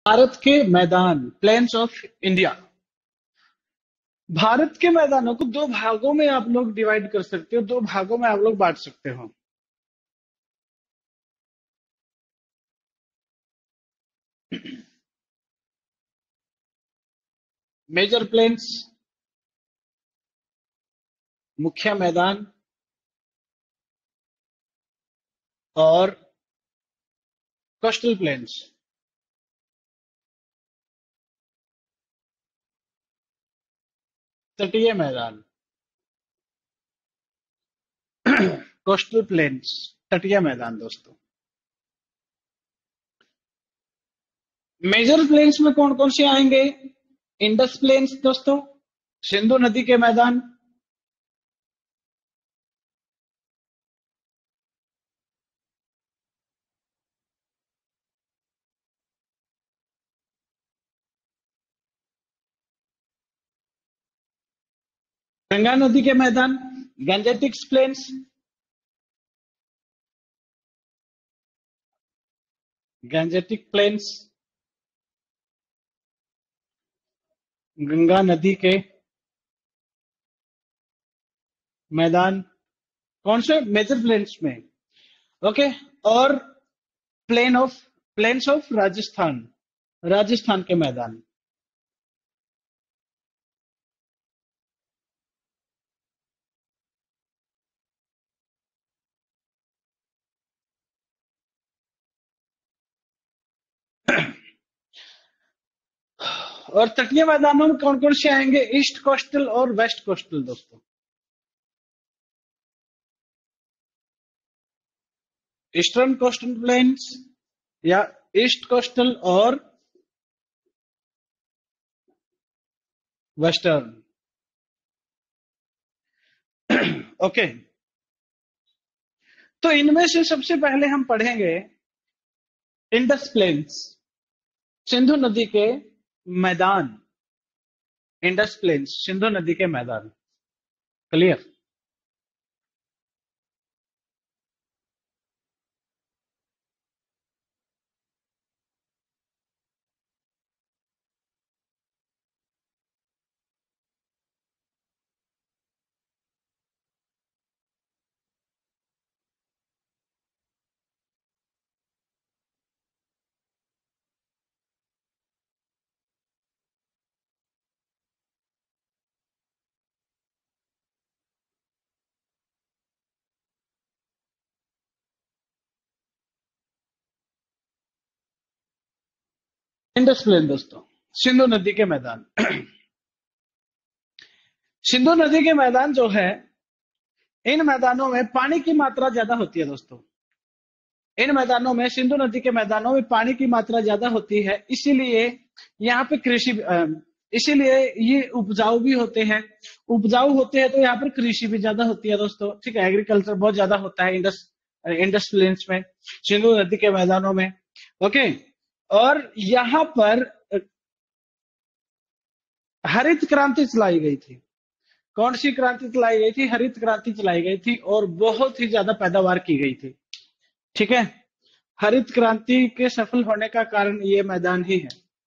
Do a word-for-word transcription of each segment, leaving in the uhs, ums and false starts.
भारत के मैदान, planes of India. Bharat के मैदानों को दो भागों में आप लोग डिवाइड कर सकते हो, दो भागों में आप लोग बांट सकते हो। मेजर प्लेन्स, मुख्य मैदान, और कोस्टल प्लेन्स। तटीय मैदान, कोस्टल प्लेन्स, तटीय मैदान दोस्तों। मेजर प्लेन्स में कौन कौन से आएंगे? इंडस प्लेन्स दोस्तों, सिंधु नदी के मैदान, गंगा नदी के मैदान, Gangetics plains, Gangetic plains, Ganga नदी के मैदान, कौन से? मेजर प्लेन्स में। ओके। और plain of plains of Rajasthan, Rajasthan के मैदान। और तटीय मैदानों में कौन कौन से आएंगे? ईस्ट कोस्टल और वेस्ट कोस्टल दोस्तों। ईस्टर्न कोस्टल प्लेन्स या ईस्ट कोस्टल और वेस्टर्न। ओके। तो इनमें से सबसे पहले हम पढ़ेंगे इंडस प्लेन्स, सिंधु नदी के मैदान। इंडस प्लेन्स, सिंधु नदी के मैदान। क्लियर? इंडस प्लेन दोस्तों, सिंधु नदी के मैदान। सिंधु नदी के मैदान जो है, इन मैदानों में पानी की मात्रा ज्यादा होती है दोस्तों। इन मैदानों में, सिंधु नदी के मैदानों में पानी की मात्रा ज्यादा होती है, इसीलिए यहाँ पे कृषि, इसीलिए ये उपजाऊ भी होते हैं। उपजाऊ होते हैं तो यहाँ पर कृषि भी ज्यादा होती है दोस्तों। ठीक है, एग्रीकल्चर बहुत ज्यादा होता है इंडस इंडस प्लेन्स में, सिंधु नदी के मैदानों में। ओके। और यहाँ पर हरित क्रांति चलाई गई थी। कौन सी क्रांति चलाई गई थी? हरित क्रांति चलाई गई थी, और बहुत ही ज्यादा पैदावार की गई थी। ठीक है, हरित क्रांति के सफल होने का कारण ये मैदान ही है,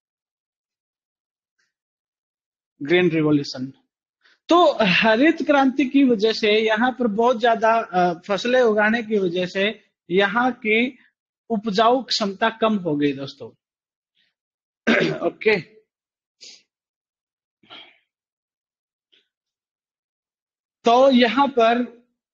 ग्रीन रिवॉल्यूशन। तो हरित क्रांति की वजह से यहाँ पर बहुत ज्यादा फसलें उगाने की वजह से यहाँ की उपजाऊ क्षमता कम हो गई दोस्तों। ओके। तो यहाँ पर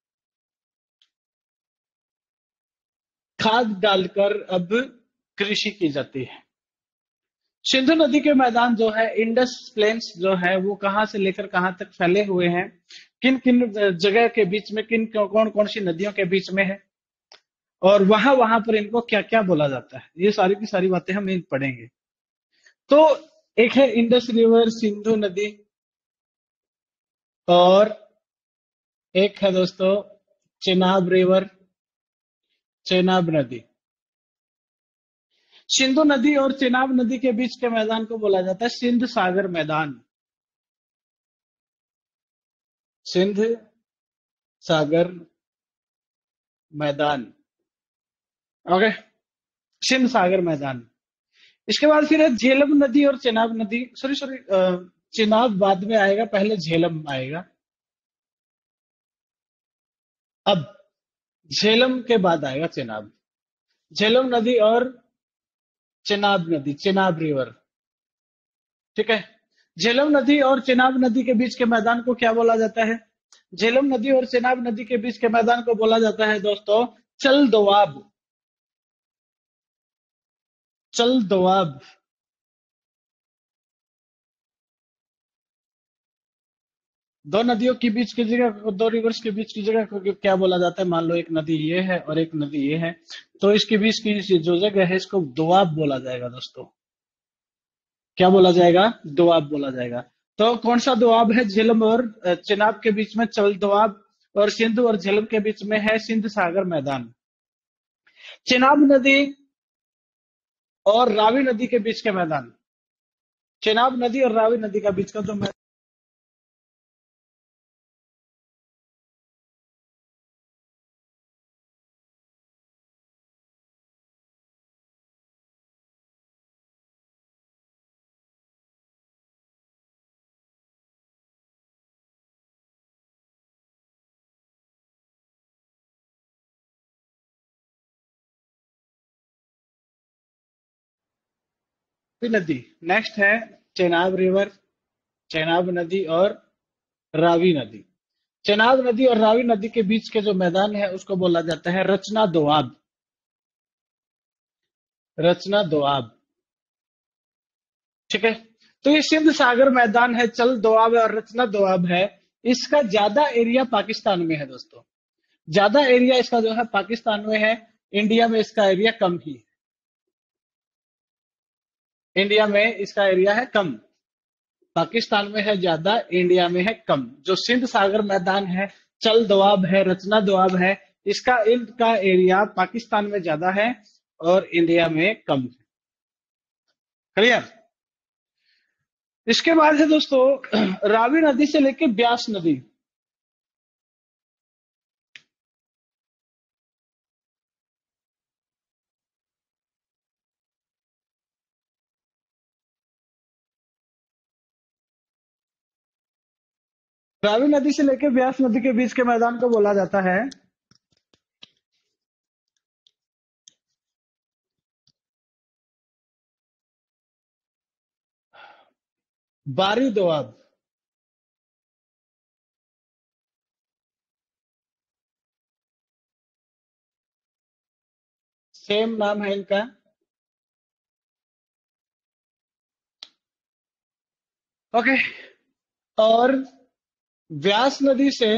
खाद डालकर अब कृषि की जाती है। सिंधु नदी के मैदान जो है, इंडस प्लेन्स जो है, वो कहां से लेकर कहां तक फैले हुए हैं, किन किन जगह के बीच में, किन कौन कौन सी नदियों के बीच में है, और वहां वहां पर इनको क्या क्या बोला जाता है, ये सारी की सारी बातें हम इन पढ़ेंगे। तो एक है इंडस रिवर, सिंधु नदी, और एक है दोस्तों चेनाब रिवर, चेनाब नदी। सिंधु नदी और चेनाब नदी के बीच के मैदान को बोला जाता है सिंध सागर मैदान। सिंध सागर मैदान। ओके, सिंध सागर मैदान। इसके बाद फिर है झेलम नदी और चेनाब नदी। सॉरी सॉरी, चेनाब बाद में आएगा, पहले झेलम आएगा। अब झेलम के बाद आएगा चेनाब। झेलम नदी और चेनाब नदी, चेनाब रिवर। ठीक है। झेलम नदी और चेनाब नदी के बीच के मैदान को क्या बोला जाता है? झेलम नदी और चेनाब नदी के बीच के मैदान को बोला जाता है दोस्तों चल दोआब। चल दोआब। दो नदियों के बीच की जगह को, दो रिवर्स के बीच की जगह को क्या बोला जाता है? मान लो एक नदी ये है और एक नदी ये है, तो इसके बीच की जो जगह है इसको दोआब बोला जाएगा दोस्तों। क्या बोला जाएगा? दोआब बोला जाएगा। तो कौन सा दोआब है? झेलम और अ, चेनाब के बीच में चल दोआब, और सिंधु और झेलम के बीच में है सिंध सागर मैदान। चेनाब नदी और रावी नदी के बीच के मैदान, चेनाब नदी और रावी नदी का बीच का जो मैदान, नदी। नेक्स्ट है चेनाब रिवर, चेनाब नदी और रावी नदी। चेनाब नदी और रावी नदी के बीच के जो मैदान है उसको बोला जाता है रचना दोआब। रचना दोआब। ठीक है। तो ये सिंध सागर मैदान है, चल दोआब है और रचना दोआब है। इसका ज्यादा एरिया पाकिस्तान में है दोस्तों। ज्यादा एरिया इसका जो है पाकिस्तान में है। इंडिया में इसका एरिया कम ही है। इंडिया में इसका एरिया है कम। पाकिस्तान में है ज्यादा, इंडिया में है कम। जो सिंध सागर मैदान है, चल दोआब है, रचना दोआब है, इसका इनका एरिया पाकिस्तान में ज्यादा है और इंडिया में कम है। क्लियर? इसके बाद है दोस्तों रावी नदी से लेके ब्यास नदी। रावी नदी से लेके ब्यास नदी के बीच के मैदान को बोला जाता है बारी दोआब। सेम नाम है इनका। ओके। और व्यास नदी से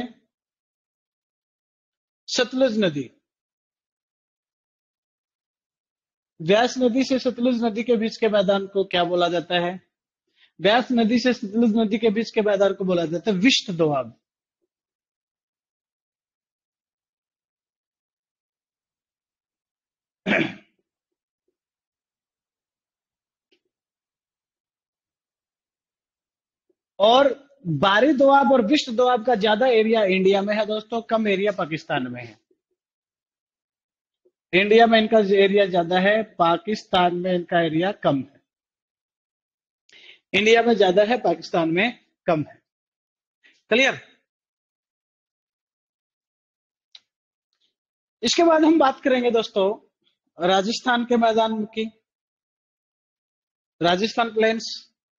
सतलुज नदी, व्यास नदी से सतलुज नदी के बीच के मैदान को क्या बोला जाता है? व्यास नदी से सतलुज नदी के बीच के मैदान को बोला जाता है विश्व दोआब। और बारी दोआब और विश्व दोआब का ज्यादा एरिया इंडिया में है दोस्तों, कम एरिया पाकिस्तान में है। इंडिया में इनका एरिया ज्यादा है, पाकिस्तान में इनका एरिया कम है। इंडिया में ज्यादा है, पाकिस्तान में कम है। क्लियर? इसके बाद हम बात करेंगे दोस्तों राजस्थान के मैदान की। राजस्थान प्लेन्स।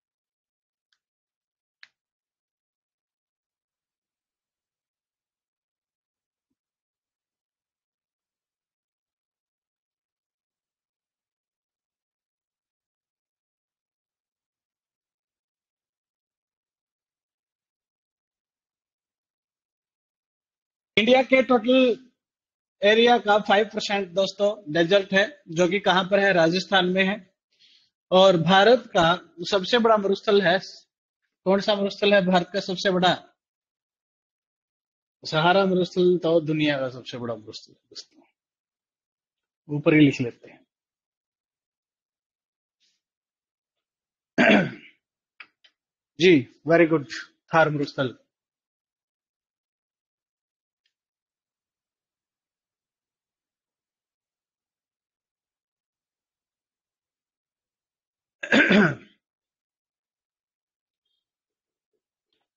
इंडिया के टोटल एरिया का फाइव परसेंट दोस्तों डेजर्ट है, जो कि कहां पर है? राजस्थान में है। और भारत का सबसे बड़ा मरुस्थल है, कौन सा मरुस्थल है भारत का सबसे बड़ा? सहारा मरुस्थल तो दुनिया का सबसे बड़ा मरुस्थल है दोस्तों। ऊपर ही लिख लेते हैं। जी, वेरी गुड। थार मरुस्थल।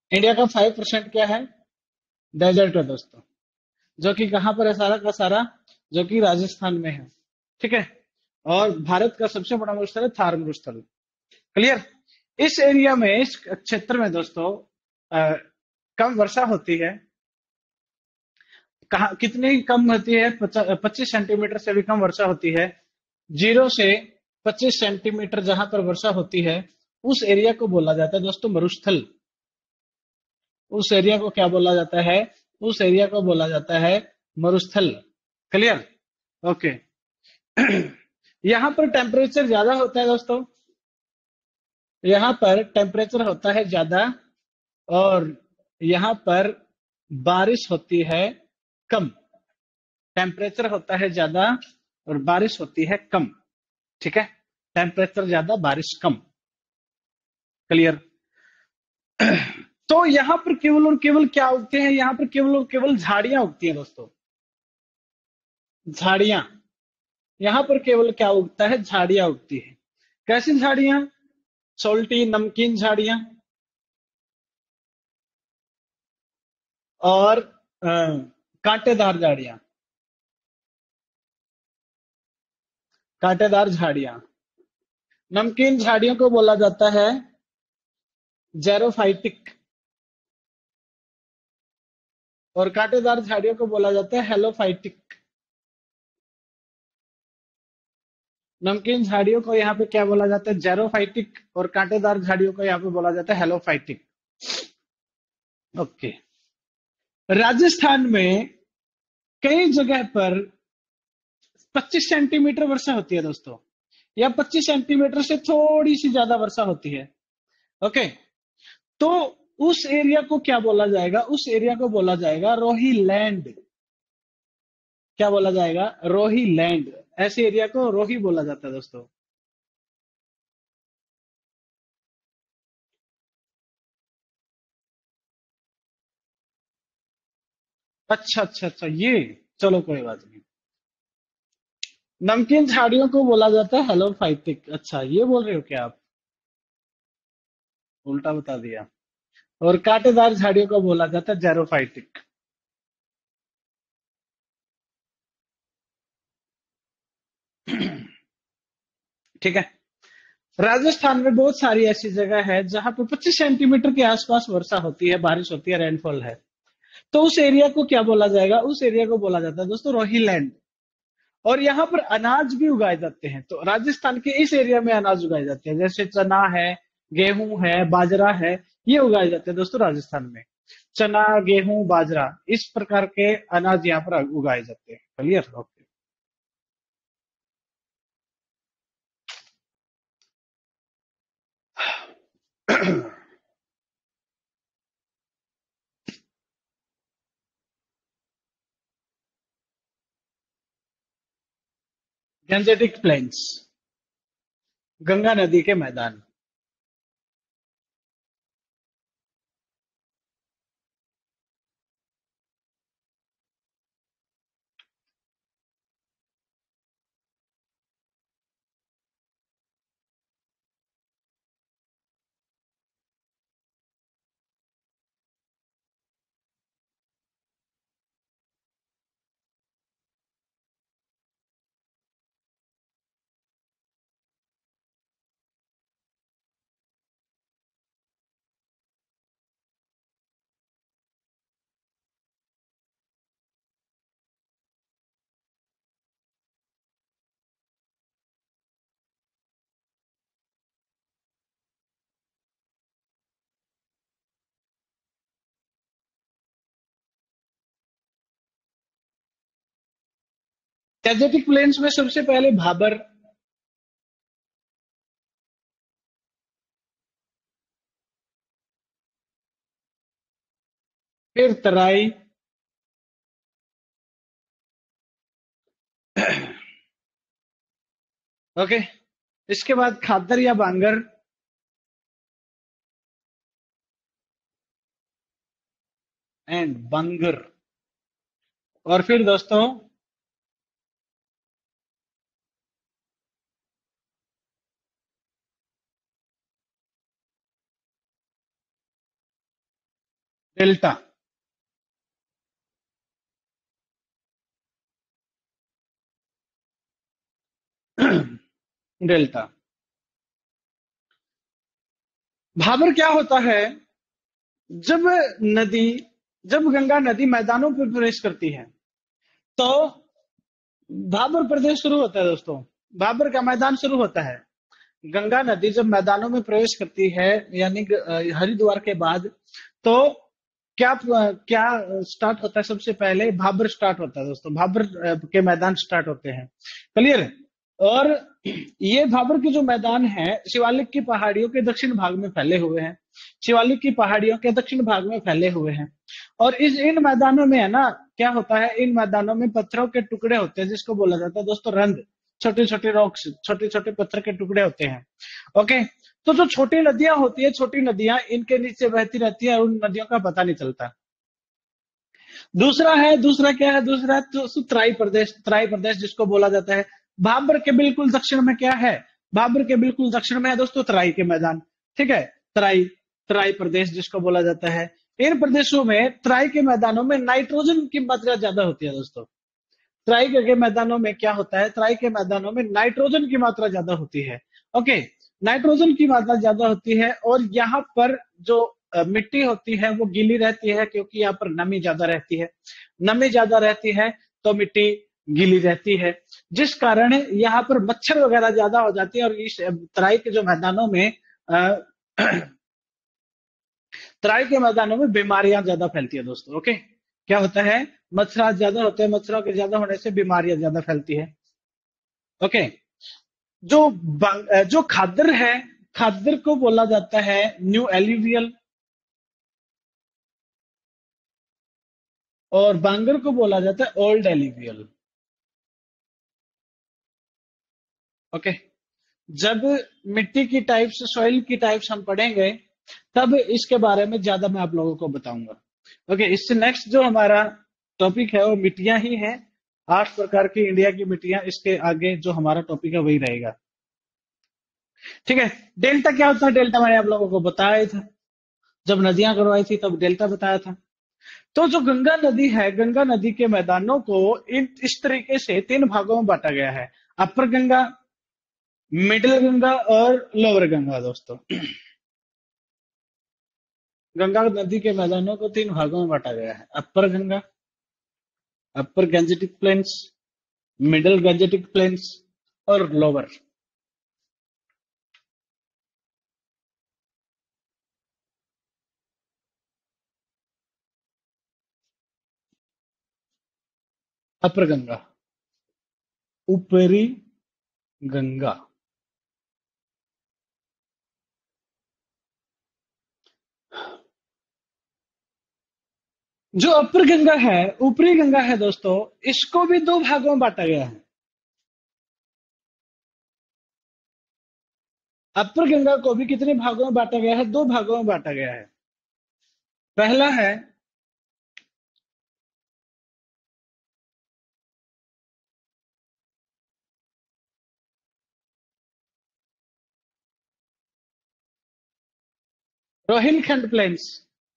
इंडिया का फाइव परसेंट क्या है? डेजर्ट है दोस्तों, जो कि कहाँ पर है सारा का सारा? जो कि राजस्थान में है। ठीक है। और भारत का सबसे बड़ा मरुस्थल है थार मरुस्थल। क्लियर। इस एरिया में, इस क्षेत्र में दोस्तों अ, कम वर्षा होती है। कहा कितनी कम होती है? पच्चीस सेंटीमीटर से भी कम वर्षा होती है। जीरो से पच्चीस सेंटीमीटर जहां पर वर्षा होती है, उस एरिया को बोला जाता है दोस्तों मरुस्थल। उस एरिया को क्या बोला जाता है? उस एरिया को बोला जाता है मरुस्थल। क्लियर। ओके। यहां पर टेम्परेचर ज्यादा होता है दोस्तों। यहां पर टेम्परेचर होता है ज्यादा, और यहां पर बारिश होती है कम। टेम्परेचर होता है ज्यादा और बारिश होती है कम। ठीक है। टेम्परेचर ज्यादा, बारिश कम। क्लियर। तो यहां पर केवल और केवल क्या उगते हैं? यहां पर केवल और केवल झाड़ियां उगती हैं दोस्तों। झाड़ियां। यहां पर केवल क्या उगता है? झाड़ियां उगती है। कैसी झाड़ियां? सोल्टी नमकीन झाड़ियां, और अ, कांटेदार झाड़ियां। कांटेदार झाड़ियां। नमकीन झाड़ियों को बोला जाता है जेरोफाइटिक, और कांटेदार झाड़ियों को बोला जाता है हेलोफाइटिक। नमकीन झाड़ियों को यहाँ पे क्या बोला जाता है? जेरोफाइटिक, और कांटेदार झाड़ियों को यहाँ पे बोला जाता है हेलोफाइटिक। ओके। राजस्थान में कई जगह पर पच्चीस सेंटीमीटर वर्षा होती है दोस्तों, या पच्चीस सेंटीमीटर से थोड़ी सी ज्यादा वर्षा होती है। ओके। तो उस एरिया को क्या बोला जाएगा? उस एरिया को बोला जाएगा रोही लैंड। क्या बोला जाएगा? रोही लैंड। ऐसे एरिया को रोही बोला जाता है दोस्तों। अच्छा अच्छा अच्छा, ये चलो कोई बात नहीं। नमकीन झाड़ियों को बोला जाता है हेलोफाइटिक। अच्छा, ये बोल रहे हो क्या आप? उल्टा बता दिया। और कांटेदार झाड़ियों को बोला जाता है जेरोफाइटिक। ठीक है। राजस्थान में बहुत सारी ऐसी जगह है जहां पर पच्चीस सेंटीमीटर के आसपास वर्षा होती है, बारिश होती है, रेनफॉल है। तो उस एरिया को क्या बोला जाएगा? उस एरिया को बोला जाता है दोस्तों रोहिलैंड। और यहाँ पर अनाज भी उगाए जाते हैं। तो राजस्थान के इस एरिया में अनाज उगाए जाते हैं, जैसे चना है, गेहूं है, बाजरा है। ये उगाए जाते हैं दोस्तों राजस्थान में। चना, गेहूं, बाजरा, इस प्रकार के अनाज यहाँ पर उगाए जाते हैं। Clear. Okay. Gangetic plains. Ganga नदी के मैदान। गंजेटिक प्लेन्स में सबसे पहले भाबर, फिर तराई, ओके, इसके बाद खादर या बांगर, एंड बंगर। और फिर दोस्तों डेल्टा। डेल्टा। भाबर क्या होता है? जब नदी जब गंगा नदी मैदानों पर प्रवेश करती है तो भाबर प्रदेश शुरू होता है दोस्तों। भाबर का मैदान शुरू होता है। गंगा नदी जब मैदानों में प्रवेश करती है, यानी अ, हरिद्वार के बाद, तो क्या क्या स्टार्ट होता है? सबसे पहले भाबर स्टार्ट होता है दोस्तों। भाबर अ, के मैदान स्टार्ट होते हैं। क्लियर है? और ये भाबर के जो मैदान है शिवालिक की पहाड़ियों के दक्षिण भाग में फैले हुए हैं। शिवालिक की पहाड़ियों के दक्षिण भाग में फैले हुए हैं। और इस इन मैदानों में है ना, क्या होता है, इन मैदानों में पत्थरों के टुकड़े होते हैं जिसको बोला जाता है दोस्तों रंध। छोटे छोटे रॉक्स, छोटे छोटे पत्थर के टुकड़े होते हैं। ओके। तो जो छोटी नदियां होती है, छोटी नदियां इनके नीचे बहती रहती है और उन नदियों का पता नहीं चलता। दूसरा है दूसरा क्या है? दूसरा तो सु- तराई प्रदेश। तराई प्रदेश जिसको बोला जाता है। भाबर के बिल्कुल दक्षिण में क्या है? भाबर के बिल्कुल दक्षिण में है दोस्तों तराई के मैदान। ठीक है। तराई तराई प्रदेश जिसको बोला जाता है। इन प्रदेशों में, तराई के मैदानों में नाइट्रोजन की मात्रा ज्यादा होती है दोस्तों। तराई के मैदानों में क्या होता है? तराई के मैदानों में नाइट्रोजन की मात्रा ज्यादा होती है। ओके। नाइट्रोजन की मात्रा ज्यादा होती है और यहाँ पर जो अ, मिट्टी होती है वो गीली रहती है क्योंकि यहाँ पर नमी ज्यादा रहती है। नमी ज्यादा रहती है तो मिट्टी गीली रहती है, जिस कारण यहाँ पर मच्छर वगैरह ज्यादा हो जाती है। और इस अ, तराई के जो मैदानों में अ, तराई के मैदानों में बीमारियां ज्यादा फैलती है दोस्तों। ओके। क्या होता है? मच्छर ज्यादा होते हैं, मच्छरों के ज्यादा होने से बीमारियां ज्यादा फैलती है। ओके। जो बं- जो खादर है, खादर को बोला जाता है न्यू एल्यूवियल, और बांगर को बोला जाता है ओल्ड एल्यूवियल। ओके। जब मिट्टी की टाइप्स, सॉइल की टाइप्स हम पढ़ेंगे तब इसके बारे में ज्यादा मैं आप लोगों को बताऊंगा। ओके। इससे नेक्स्ट जो हमारा टॉपिक है वो मिट्टियां ही है। आठ प्रकार की इंडिया की मिट्टियां, इसके आगे जो हमारा टॉपिक है वही रहेगा। ठीक है। डेल्टा क्या होता है? डेल्टा मैंने आप लोगों को बताया ही था, जब नदियां करवाई थी तब डेल्टा बताया था। तो जो गंगा नदी है, गंगा नदी के मैदानों को इन इस तरीके से तीन भागों में बांटा गया है। अपर गंगा, मिडिल गंगा और लोअर गंगा दोस्तों। गंगा नदी के मैदानों को तीन भागों में बांटा गया है। Upper Ganga, upper Gangetic plains, middle Gangetic plains और लोअर। अपर गंगा, ऊपरी गंगा। जो अपर गंगा है, ऊपरी गंगा है दोस्तों, इसको भी दो भागों में बांटा गया है। अपर गंगा को भी कितने भागों में बांटा गया है? दो भागों में बांटा गया है। पहला है रोहिलखंड प्लेन्स,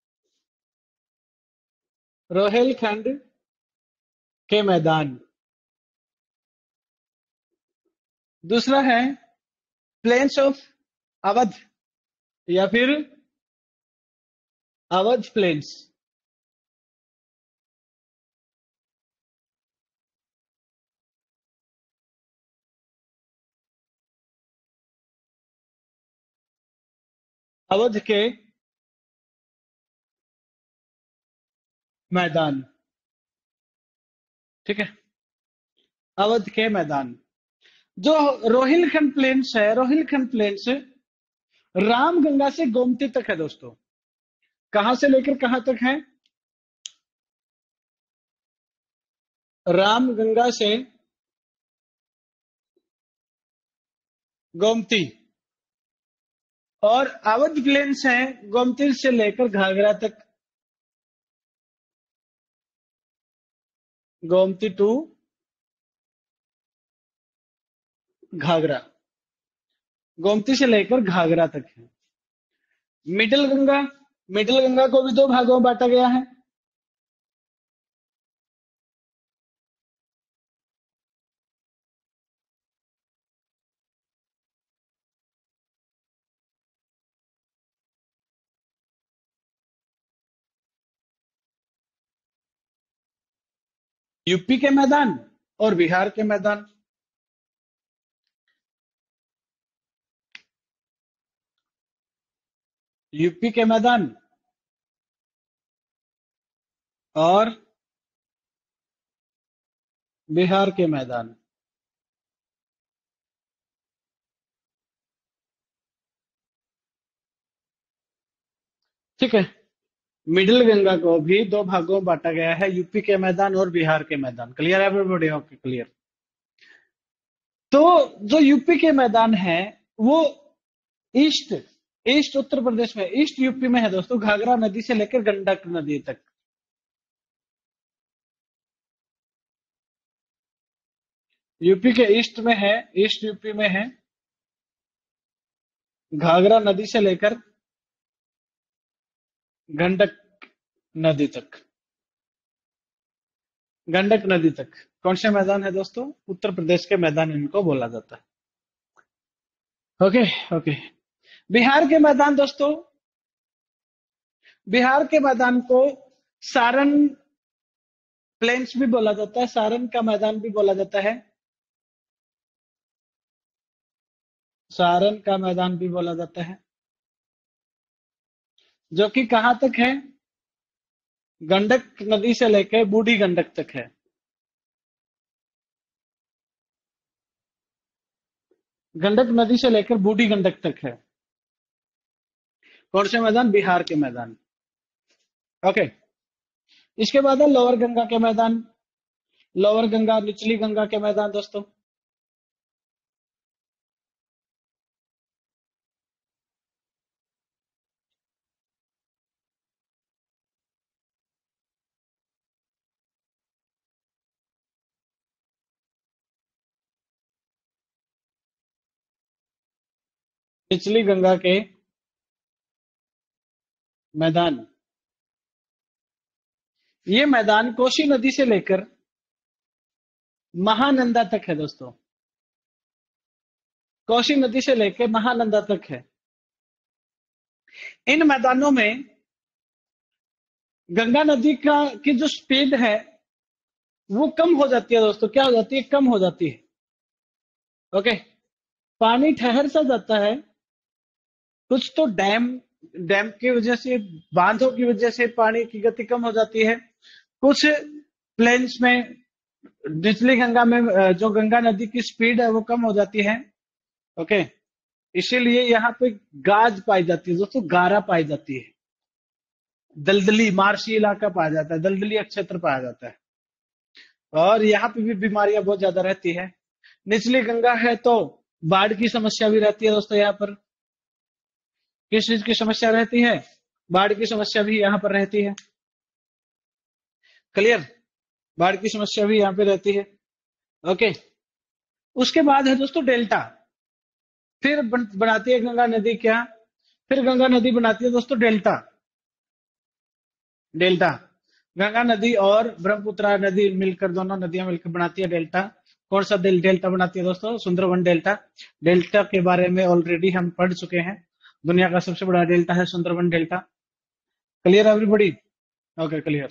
रोहिलखंड के मैदान। दूसरा है प्लेन्स ऑफ अवध, या फिर अवध प्लेन्स। अवध के मैदान। ठीक है। अवध के मैदान। जो रोहिलखंड प्लेन्स है, रोहिलखंड प्लेन्स रामगंगा से गोमती तक है दोस्तों। कहां से लेकर कहां तक है? रामगंगा से गोमती। और अवध प्लेन्स है गोमती से लेकर घाघरा तक। गोमती टू घाघरा, गोमती से लेकर घाघरा तक है। मिडिल गंगा, मिडिल गंगा को भी दो भागों में बांटा गया है। यूपी के मैदान और बिहार के मैदान। यूपी के मैदान और बिहार के मैदान। ठीक है, मिडिल गंगा को भी दो भागों में बांटा गया है, यूपी के मैदान और बिहार के मैदान। क्लियर है एवरीबॉडी? Okay, clear. तो जो यूपी के मैदान है वो ईस्ट ईस्ट उत्तर प्रदेश में, ईस्ट यूपी में है दोस्तों, घाघरा नदी से लेकर गंडक नदी तक। यूपी के ईस्ट में है, ईस्ट यूपी में है, घाघरा नदी से लेकर गंडक नदी तक। गंडक नदी तक कौन से मैदान है दोस्तों? उत्तर प्रदेश के मैदान इनको बोला जाता है। Okay okay. बिहार के मैदान दोस्तों, बिहार के मैदान को सारण प्लेन्स भी बोला जाता है, सारण का मैदान भी बोला जाता है, सारण का मैदान भी बोला जाता है, जो कि कहां तक है? गंडक नदी से लेकर बूढ़ी गंडक तक है। गंडक नदी से लेकर बूढ़ी गंडक तक है। कौन से मैदान? बिहार के मैदान। ओके। इसके बाद है लोअर गंगा के मैदान, लोअर गंगा, निचली गंगा के मैदान दोस्तों। निचली गंगा के मैदान, ये मैदान कोसी नदी से लेकर महानंदा तक है दोस्तों, कोसी नदी से लेकर महानंदा तक है। इन मैदानों में गंगा नदी का की जो स्पीड है वो कम हो जाती है दोस्तों। क्या हो जाती है? कम हो जाती है। ओके, पानी ठहर सा जाता है। कुछ तो डैम डैम की वजह से, बांधों की वजह से पानी की गति कम हो जाती है। कुछ प्लेन्स में, निचली गंगा में जो गंगा नदी की स्पीड है वो कम हो जाती है। ओके, इसीलिए यहाँ पे गाज पाई जाती है दोस्तों, गारा पाई जाती है, दलदली मार्शी इलाका पाया जाता है, दलदली क्षेत्र पाया जाता है, और यहाँ पे भी बीमारियां बहुत ज्यादा रहती है। निचली गंगा है तो बाढ़ की समस्या भी रहती है दोस्तों। यहाँ पर किस चीज की समस्या रहती है? बाढ़ की समस्या भी यहाँ पर रहती है। क्लियर? बाढ़ की समस्या भी यहाँ पे रहती है। ओके, उसके बाद है दोस्तों डेल्टा। फिर बन, बनाती है गंगा नदी क्या? फिर गंगा नदी बनाती है दोस्तों डेल्टा। डेल्टा गंगा नदी और ब्रह्मपुत्र नदी मिलकर, दोनों नदियां मिलकर बनाती है डेल्टा। कौन सा डेल्टा बनाती है दोस्तों? सुंदरवन डेल्टा। डेल्टा के बारे में ऑलरेडी हम पढ़ चुके हैं। दुनिया का सबसे बड़ा डेल्टा है Sundarban delta. Clear everybody? Okay, clear.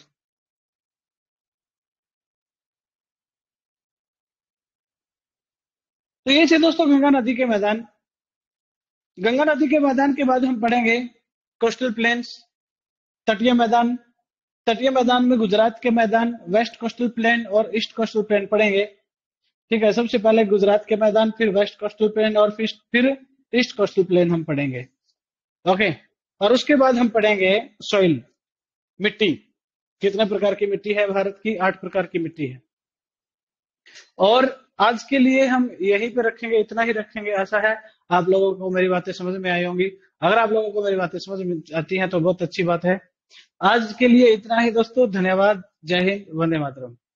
तो ये थे दोस्तों गंगा नदी के मैदान। गंगा नदी के मैदान के बाद हम पढ़ेंगे कोस्टल प्लेन्स, तटीय मैदान। तटीय मैदान में गुजरात के मैदान, वेस्ट कोस्टल प्लेन और ईस्ट कोस्टल प्लेन पढ़ेंगे। ठीक है, सबसे पहले गुजरात के मैदान, फिर वेस्ट कोस्टल प्लेन और फिर फिर ईस्ट कोस्टल प्लेन हम पढ़ेंगे। ओके, और उसके बाद हम पढ़ेंगे सॉइल, मिट्टी। कितने प्रकार की मिट्टी है भारत की? आठ प्रकार की मिट्टी है। और आज के लिए हम यहीं पे रखेंगे, इतना ही रखेंगे। ऐसा है आप लोगों को मेरी बातें समझ में आई होंगी। अगर आप लोगों को मेरी बातें समझ में आती हैं तो बहुत अच्छी बात है। आज के लिए इतना ही दोस्तों, धन्यवाद। जय हिंद, वंदे मातरम।